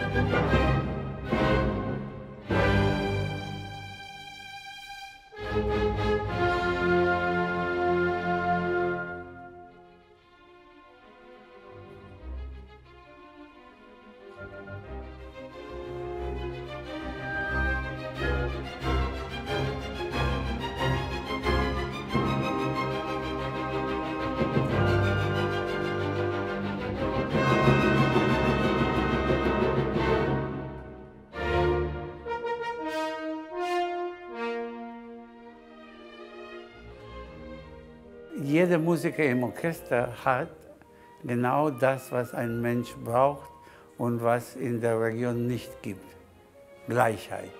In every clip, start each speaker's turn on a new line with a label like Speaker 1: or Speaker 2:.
Speaker 1: Jeder Musiker im Orchester hat genau das, was ein Mensch braucht und was in der Region nicht gibt: Gleichheit.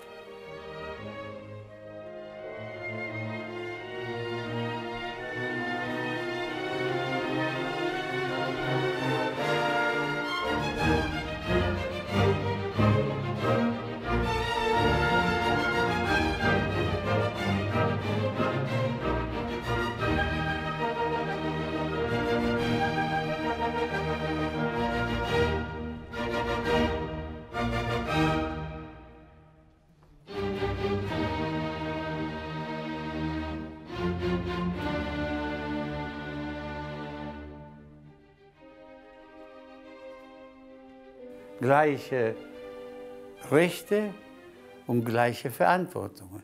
Speaker 1: Gleiche Rechte und gleiche Verantwortungen.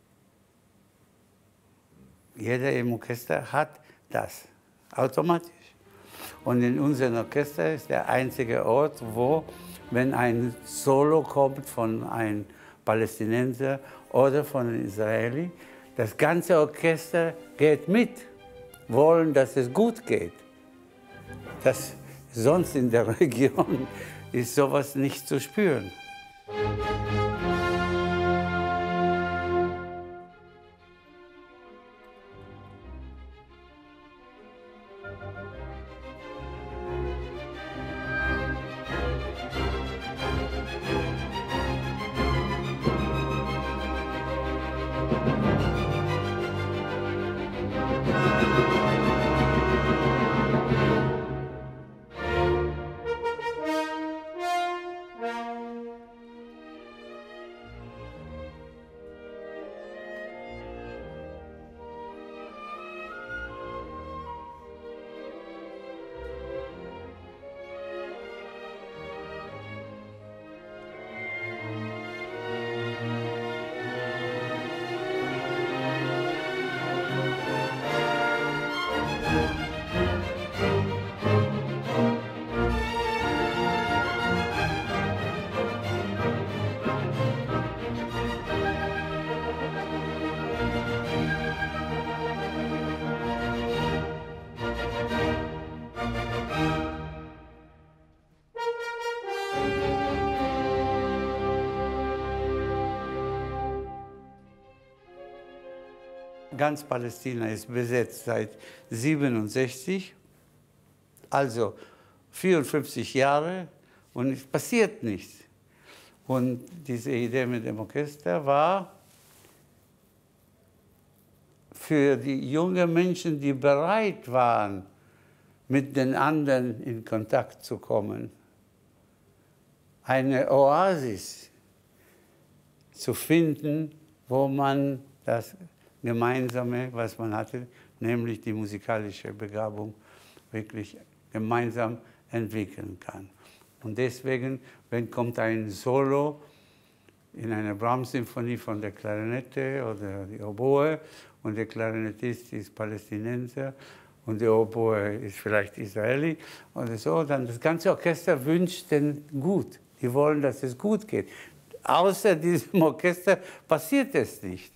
Speaker 1: Jeder im Orchester hat das automatisch. Und in unserem Orchester ist der einzige Ort, wo, wenn ein Solo kommt von einem Palästinenser oder von einem Israeli, das ganze Orchester geht mit, wollen, dass es gut geht. Das sonst in der Region ist sowas nicht zu spüren. Ganz Palästina ist besetzt seit 1967, also 54 Jahre, und es passiert nichts. Und diese Idee mit dem Orchester war für die jungen Menschen, die bereit waren, mit den anderen in Kontakt zu kommen, eine Oasis zu finden, wo man das Gemeinsame, was man hatte, nämlich die musikalische Begabung, wirklich gemeinsam entwickeln kann. Und deswegen, wenn kommt ein Solo in einer Brahms-Symphonie von der Klarinette oder die Oboe und der Klarinettist ist Palästinenser und der Oboe ist vielleicht Israeli oder so, dann das ganze Orchester wünscht den gut. Die wollen, dass es gut geht. Außer diesem Orchester passiert es nicht.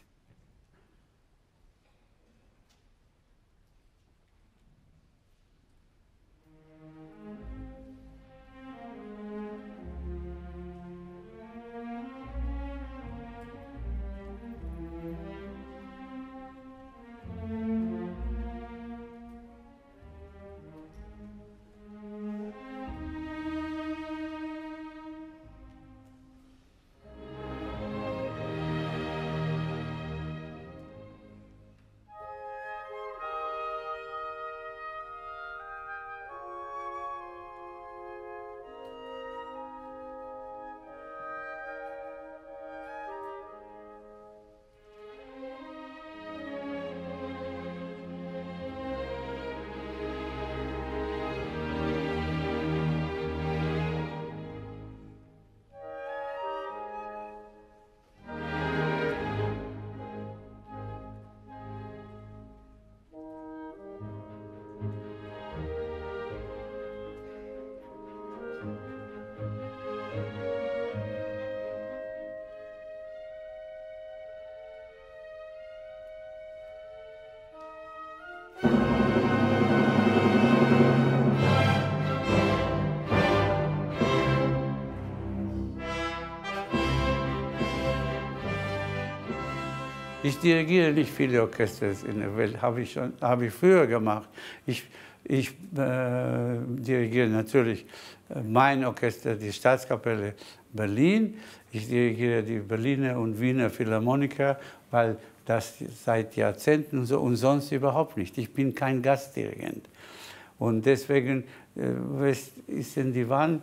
Speaker 1: Ich dirigiere nicht viele Orchester in der Welt, habe ich früher gemacht. Ich dirigiere natürlich mein Orchester, die Staatskapelle Berlin. Ich dirigiere die Berliner und Wiener Philharmoniker, weil das seit Jahrzehnten so und sonst überhaupt nicht. Ich bin kein Gastdirigent. Und deswegen ist in Divan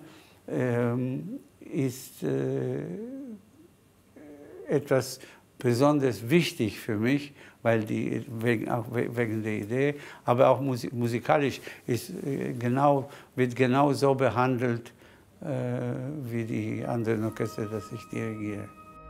Speaker 1: etwas besonders wichtig für mich, weil auch wegen der Idee, aber auch musikalisch wird genau so behandelt wie die anderen Orchester, das ich dirigiere.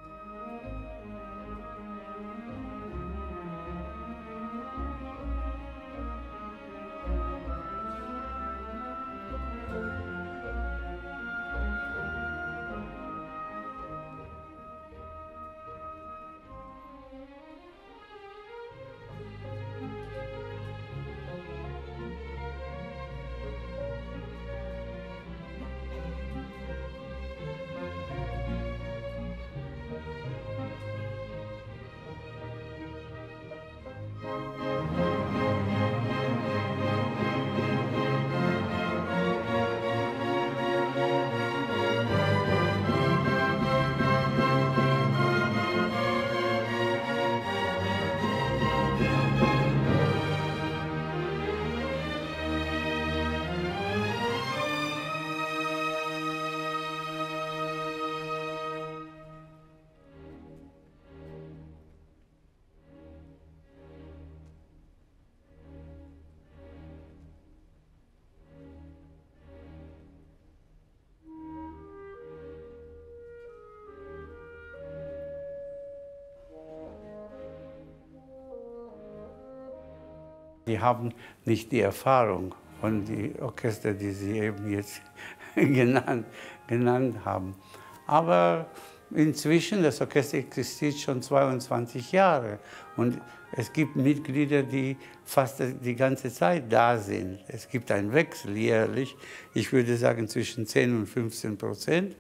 Speaker 1: Die haben nicht die Erfahrung von den Orchestern, die Sie eben jetzt genannt haben. Aber inzwischen, das Orchester existiert schon 22 Jahre und es gibt Mitglieder, die fast die ganze Zeit da sind. Es gibt einen Wechsel jährlich, ich würde sagen zwischen 10 und 15%.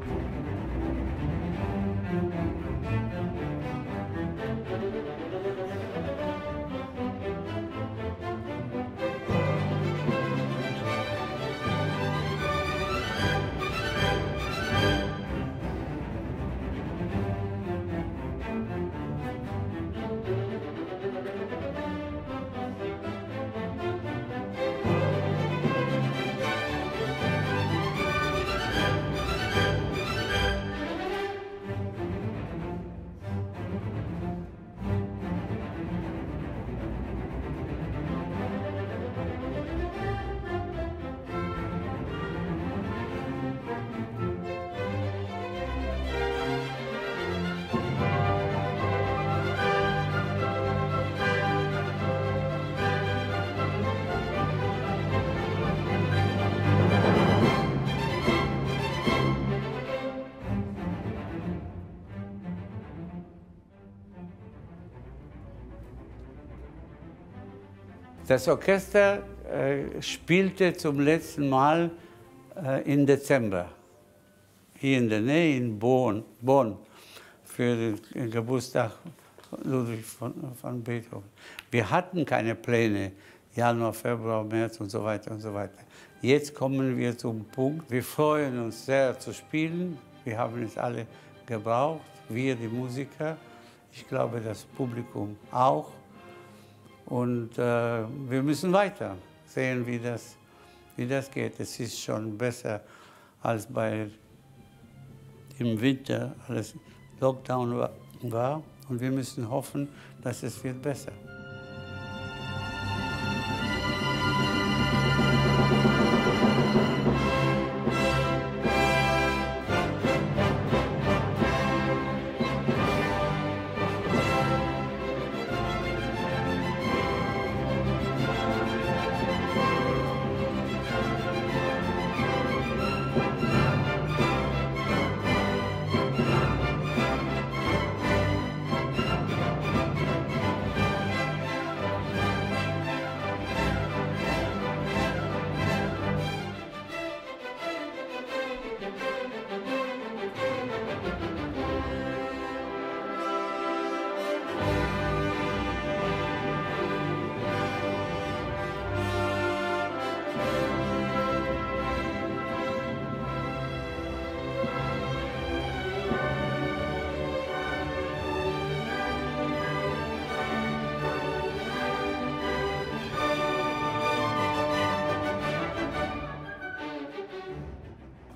Speaker 1: Das Orchester spielte zum letzten Mal im Dezember, hier in der Nähe in Bonn, für den Geburtstag Ludwig von Beethoven. Wir hatten keine Pläne, Januar, Februar, März und so weiter und so weiter. Jetzt kommen wir zum Punkt, wir freuen uns sehr zu spielen, wir haben es alle gebraucht, wir die Musiker, ich glaube das Publikum auch. Und wir müssen weiter sehen, wie das geht. Es ist schon besser als im Winter, als Lockdown war. Und wir müssen hoffen, dass es wird besser.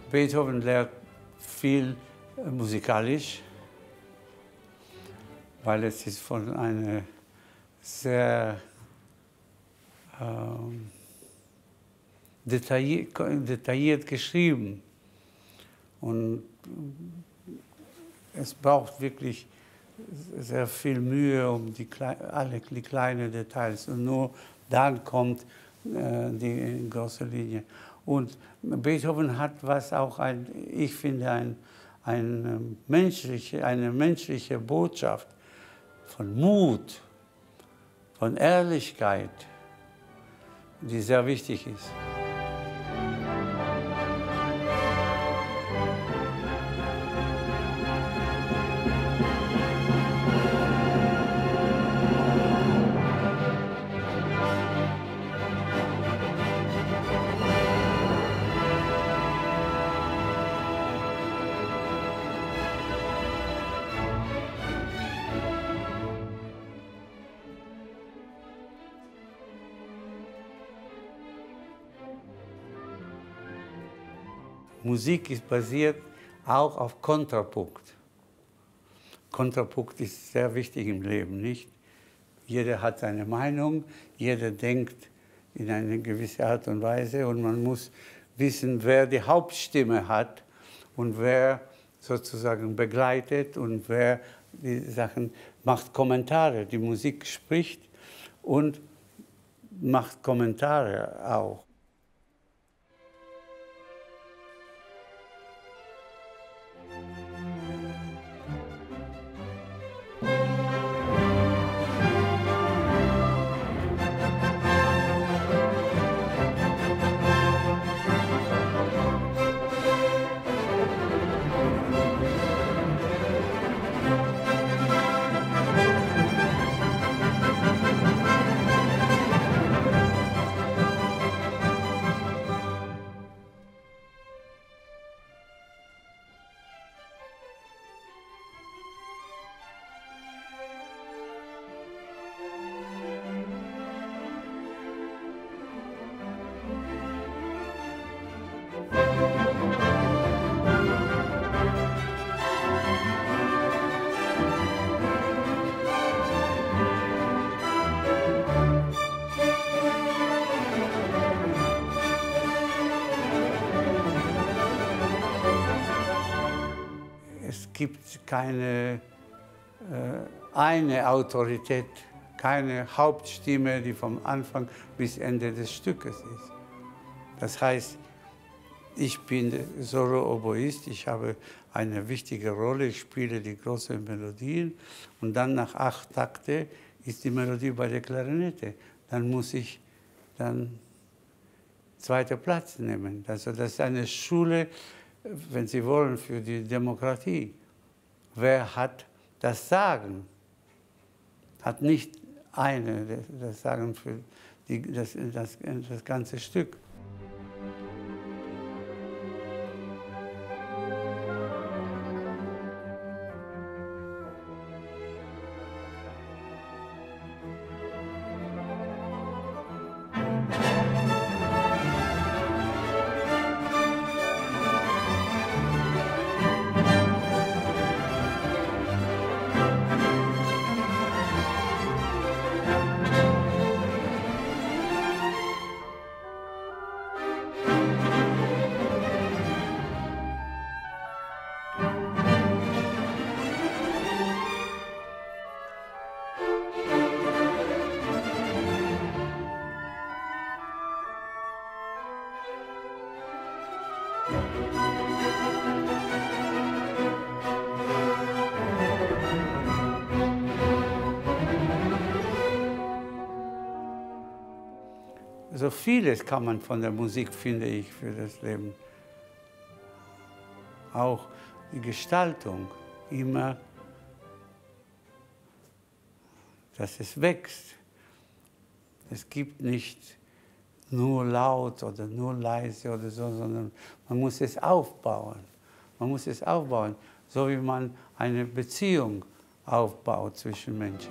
Speaker 1: Beethoven lehrt viel musikalisch, weil es ist von einer sehr detailliert geschrieben. Und es braucht wirklich sehr viel Mühe um alle die kleinen Details. Und nur dann kommt die große Linie. Und Beethoven hat was auch, ich finde, eine menschliche Botschaft von Mut, von Ehrlichkeit, die sehr wichtig ist. Musik ist basiert auch auf Kontrapunkt. Kontrapunkt ist sehr wichtig im Leben, nicht? Jeder hat seine Meinung, jeder denkt in eine gewisse Art und Weise und man muss wissen, wer die Hauptstimme hat und wer sozusagen begleitet und wer die Sachen macht Kommentare. Die Musik spricht und macht Kommentare auch. Es gibt keine eine Autorität, keine Hauptstimme, die vom Anfang bis Ende des Stückes ist. Das heißt, ich bin Solo-Oboist, ich habe eine wichtige Rolle, ich spiele die großen Melodien und dann nach 8 Takte ist die Melodie bei der Klarinette. Dann muss ich dann zweiten Platz nehmen. Also das ist eine Schule, wenn Sie wollen, für die Demokratie. Wer hat das Sagen? Hat nicht eine das Sagen für das ganze Stück. So vieles kann man von der Musik, finde ich, für das Leben. Auch die Gestaltung, immer, dass es wächst. Es gibt nicht nur laut oder nur leise oder so, sondern man muss es aufbauen. Man muss es aufbauen, so wie man eine Beziehung aufbaut zwischen Menschen.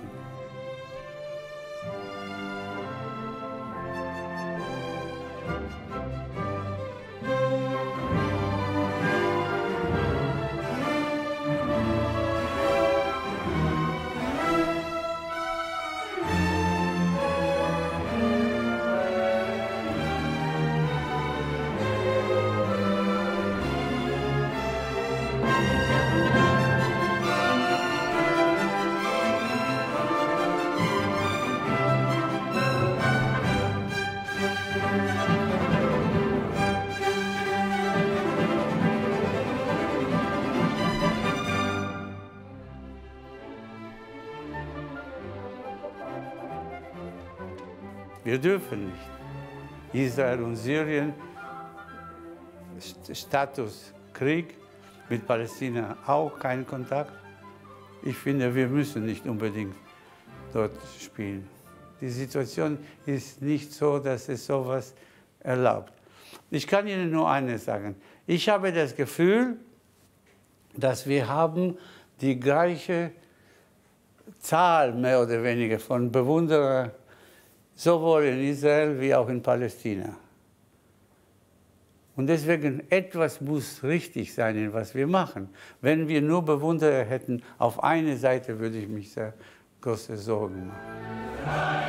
Speaker 1: Wir dürfen nicht. Israel und Syrien, Status Krieg, mit Palästina auch kein Kontakt. Ich finde, wir müssen nicht unbedingt dort spielen. Die Situation ist nicht so, dass es sowas erlaubt. Ich kann Ihnen nur eines sagen. Ich habe das Gefühl, dass wir haben die gleiche Zahl, mehr oder weniger, von Bewunderern, sowohl in Israel wie auch in Palästina. Und deswegen, etwas muss richtig sein, in was wir machen. Wenn wir nur Bewunderer hätten, auf eine Seite würde ich mich sehr große Sorgen machen.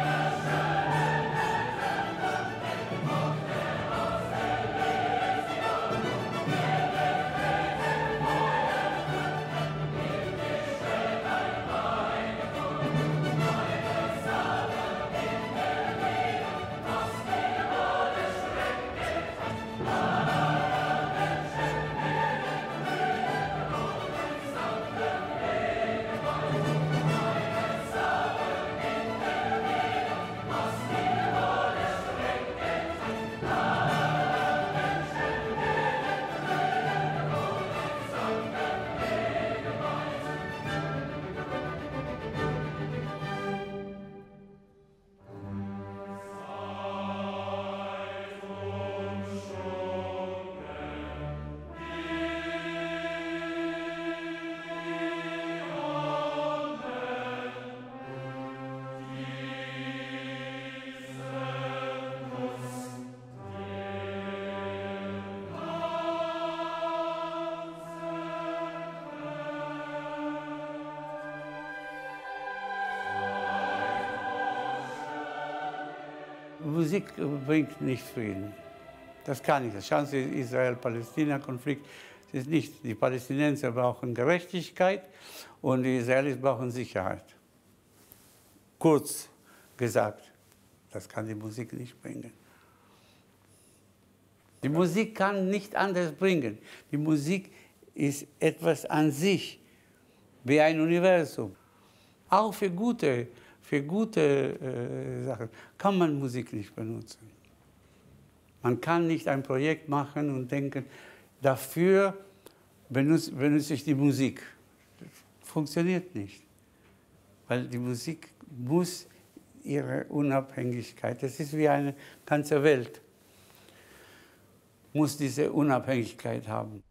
Speaker 1: Musik bringt nicht Frieden. Das kann nicht. Schauen Sie, Israel-Palästina-Konflikt. Es ist nicht. Die Palästinenser brauchen Gerechtigkeit und die Israelis brauchen Sicherheit. Kurz gesagt, das kann die Musik nicht bringen. Die Musik kann nicht anders bringen. Die Musik ist etwas an sich, wie ein Universum. Auch für gute Sachen kann man Musik nicht benutzen. Man kann nicht ein Projekt machen und denken, dafür benutze ich die Musik. Das funktioniert nicht. Weil die Musik muss ihre Unabhängigkeit, das ist wie eine ganze Welt, muss diese Unabhängigkeit haben.